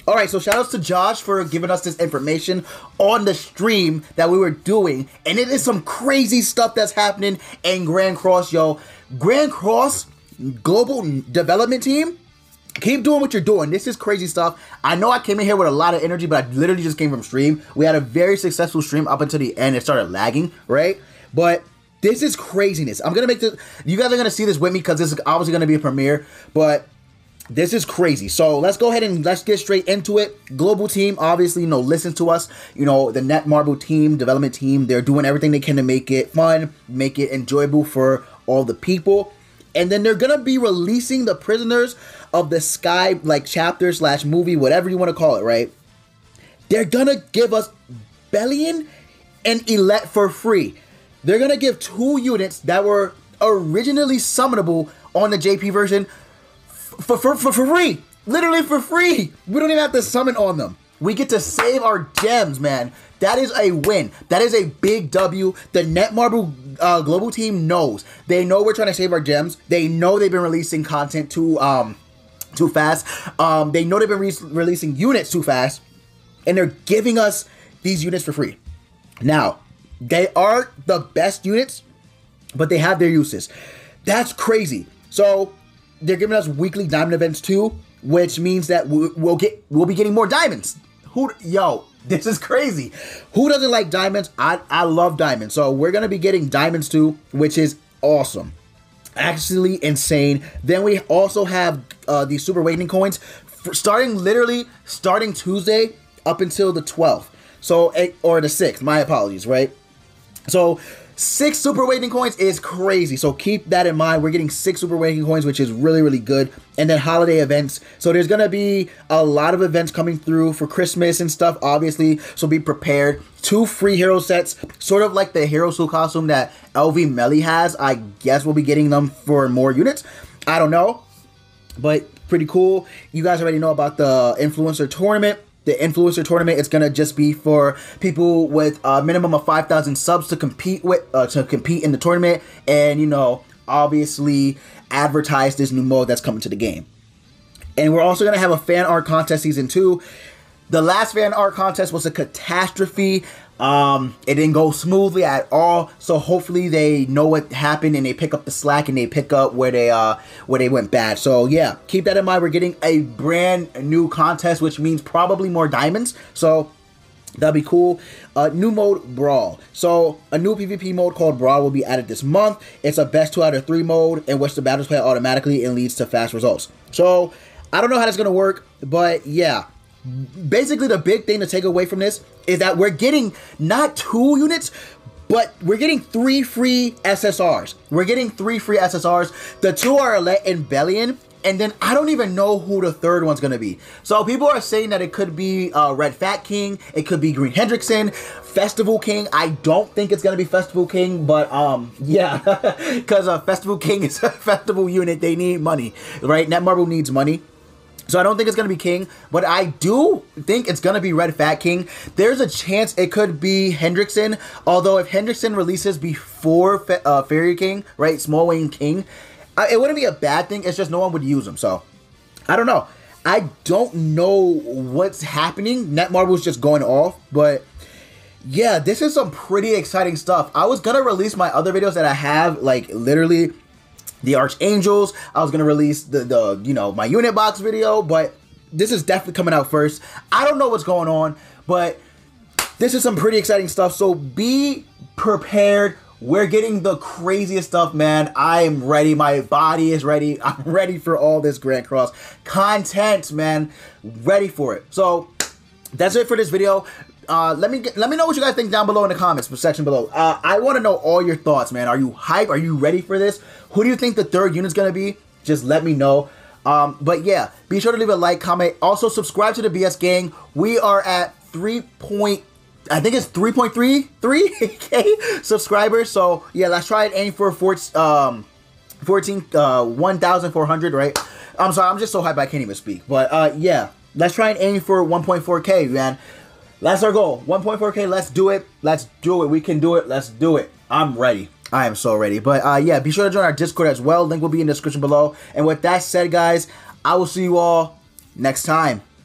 All right, so shout outs to Josh for giving us this information on the stream that we were doing. And it is some crazy stuff that's happening in Grand Cross, yo. Grand Cross Global Development Team, keep doing what you're doing. This is crazy stuff. I know I came in here with a lot of energy, but I literally just came from stream. We had a very successful stream up until the end. It started lagging, right? But this is craziness. I'm going to make this, you guys are going to see this with me because this is obviously going to be a premiere, but this is crazy. So let's go ahead and let's get straight into it. Global team, obviously, listen to us. The Netmarble team, development team, they're doing everything they can to make it fun, make it enjoyable for all the people. And then they're going to be releasing the Prisoners of the Sky, chapter / movie, whatever you want to call it, right? They're going to give us Belian and Illet for free. They're going to give 2 units that were originally summonable on the JP version for free. Literally for free. We don't even have to summon on them. We get to save our gems, man. That is a win. That is a big W. The Netmarble global team knows. They know we're trying to save our gems. They know they've been releasing content too fast. They know they've been releasing units too fast. And they're giving us these units for free. Now, they are the best units, but they have their uses. That's crazy. So they're giving us weekly diamond events too, which means that we'll be getting more diamonds. This is crazy. Who doesn't like diamonds? I love diamonds. So we're gonna be getting diamonds too, which is awesome. Actually insane. Then we also have these Super Awakening coins starting Tuesday up until the 12th. Or the 6th. My apologies, right? So 6 Super Awakening coins is crazy. So keep that in mind. We're getting 6 Super Awakening coins, which is really, really good. And then holiday events. So there's going to be a lot of events coming through for Christmas and stuff, obviously. So be prepared. 2 free hero sets, sort of like the Hero School costume that LV Melly has. I guess we'll be getting them for more units. I don't know. But pretty cool. You guys already know about the Influencer Tournament. The Influencer Tournament is gonna just be for people with a minimum of 5,000 subs to compete in the tournament, and obviously advertise this new mode that's coming to the game. And we're also gonna have a fan art contest season 2. The last fan art contest was a catastrophe. It didn't go smoothly at all. So hopefully they know what happened and they pick up the slack and they pick up where they went bad. So yeah, keep that in mind. We're getting a brand new contest, which means probably more diamonds. So that'll be cool. New mode, Brawl. So a new PvP mode called Brawl will be added this month. It's a best 2 out of 3 mode in which the battles play automatically and leads to fast results. So I don't know how that's gonna work, but yeah. Basically, the big thing to take away from this is that we're getting not 2 units, but we're getting 3 free SSRs. We're getting 3 free SSRs. The 2 are Illet and Belian, and then I don't even know who the 3rd one's going to be. So people are saying that it could be Red Fat King, it could be Green Hendrickson, Festival King. I don't think it's going to be Festival King, but yeah, because Festival King is a festival unit. They need money, right? Netmarble needs money. So I don't think it's going to be King, but I do think it's going to be Red Fat King. There's a chance it could be Hendrickson, although if Hendrickson releases before Fairy King, right, Small Wayne King, it wouldn't be a bad thing. It's just no one would use him, so I don't know. I don't know what's happening. Netmarble's just going off, but yeah, this is some pretty exciting stuff. I was going to release my other videos that I have, literally the Archangels. I was gonna release the my unit box video, but this is definitely coming out first. I don't know what's going on, but this is some pretty exciting stuff. So be prepared. We're getting the craziest stuff, man. I am ready. My body is ready. I'm ready for all this Grand Cross content, man. Ready for it. So that's it for this video. Let me know what you guys think down below in the comments section below. I want to know all your thoughts, man. Are you hype? Are you ready for this? Who do you think the 3rd unit's gonna be? Just let me know. But yeah, be sure to leave a like, comment. Also, subscribe to the BS Gang. We are at 3.33K subscribers. So yeah, let's try and aim for 1,400, right? I'm sorry, I'm just so hyped I can't even speak. But yeah, let's try and aim for 1.4K, man. That's our goal. 1.4K. Let's do it. Let's do it. We can do it. Let's do it. I'm ready. I am so ready. But yeah, be sure to join our Discord as well. Link will be in the description below. And with that said, guys, I will see you all next time.